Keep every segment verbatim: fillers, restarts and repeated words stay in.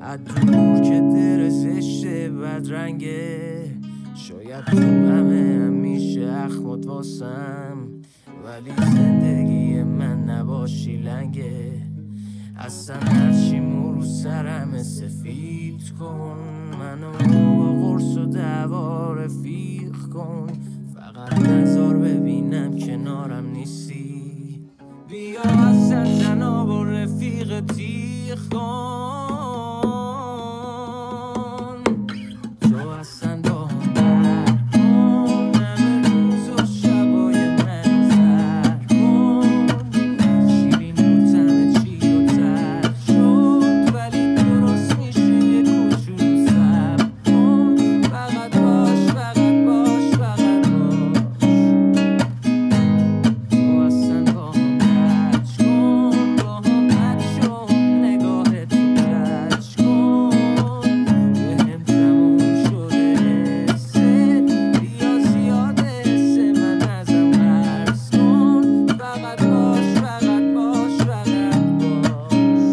از دور که در زشته بدرنگه، شاید تو همه همیشه اخمات واسم، ولی زندگی من نباشی لنگه. اصلا هرچی مرو سرم سفید کن، منو با قرص و دعوا رفیق کن، فقط نظر ببینم کنارم نیستی. بیا اصلا تنها با رفیق تیغ کن، تو اصلا با هم در کن، همه روز و شبای من سر کن. شیرین رو تم چی و تر شد، ولی درست میشه یه کوچولو سب کن. فقط باش فقط باش فقط باش، تو اصلا با هم کج کن، با هم کج شو، نگاه تو کج کن. بهم تموم شده حست، بیا زیاده حس من ازم قرض کن. فقط باش فقط باش فقط باش.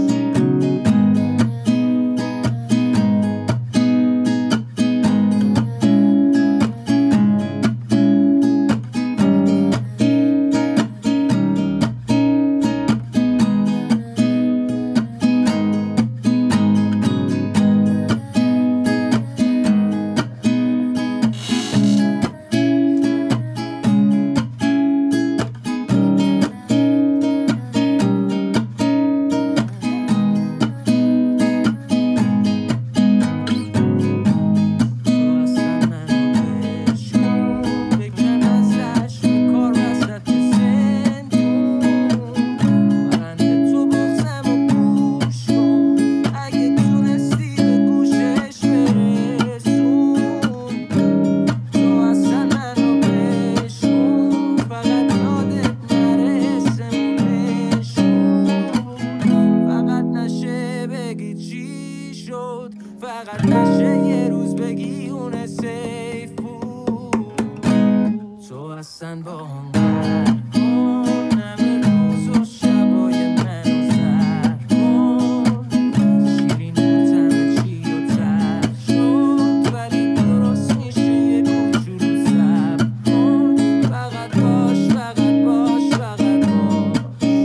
فقط نشه یه روز بگی اون سیف بود، تو اصلا با هم در کن، همه روز و شبای من سر کن. شیرین رو تم چی و تر شد، ولی درست میشه یه کوچولو سب کن. فقط باش فقط باش فقط باش،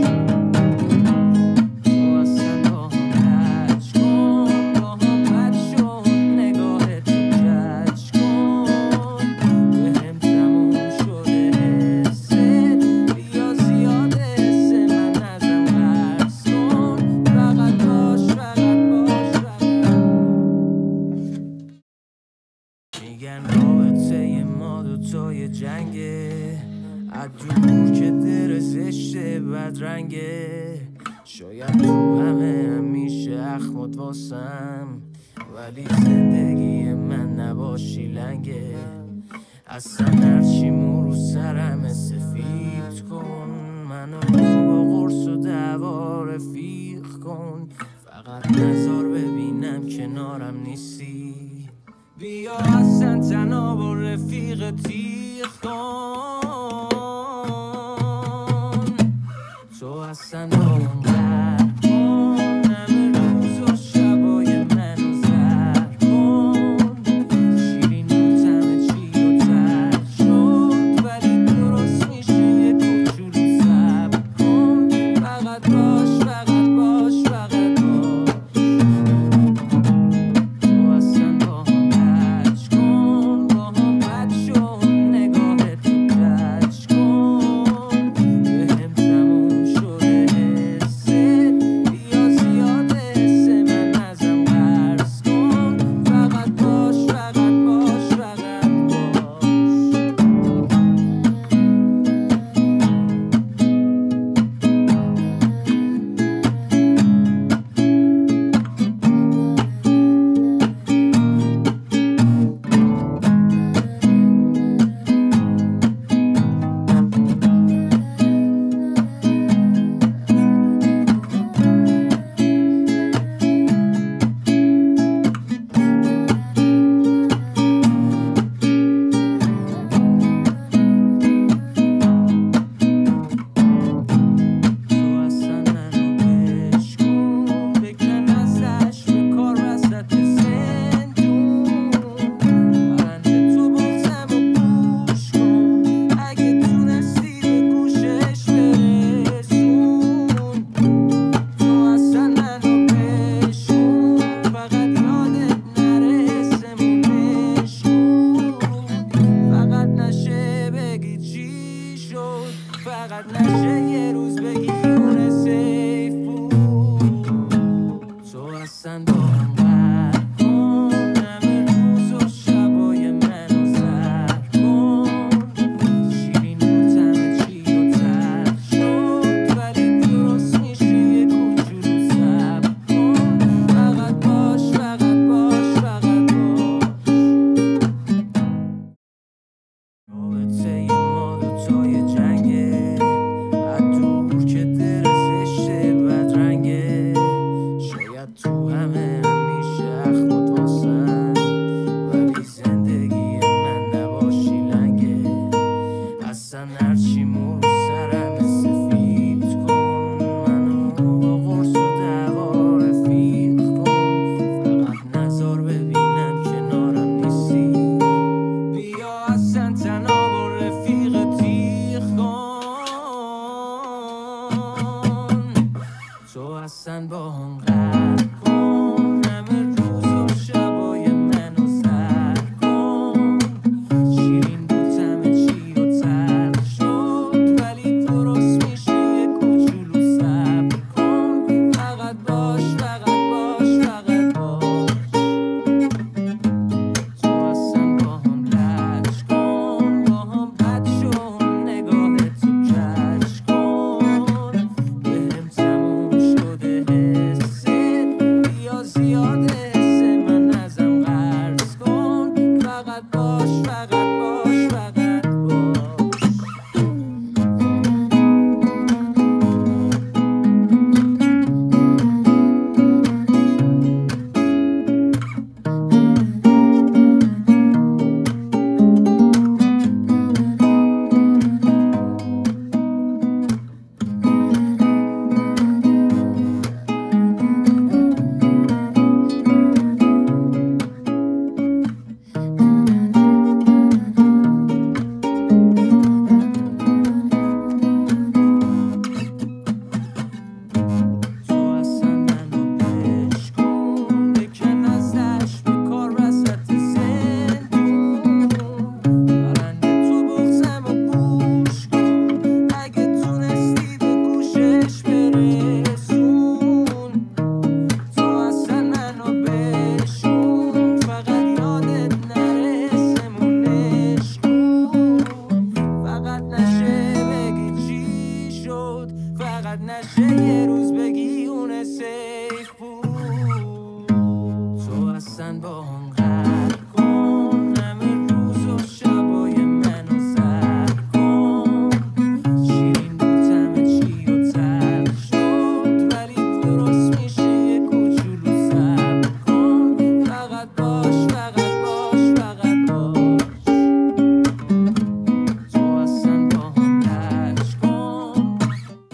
تو اصلا با هم کج کن، با هم کج شو، نگاه تو کج کن. بهم تموم شده حست، بیا زیاده حس من ازم قرض کن. فقط باش فقط باش فقط. میگن رابطه ما دوتای جنگه، از دور که در زشته بدرنگه، شاید تو همه همیشه اخمات واسم، ولی زندگی من نباشی لنگه. اصلا هرچی مرو سرم سفید کن، منو با قرص و دعوا رفیق کن، فقط نظر ببینم کنارم نیستی. بیا اصلا تنها با رفیق تیغ کن، تو اصلا با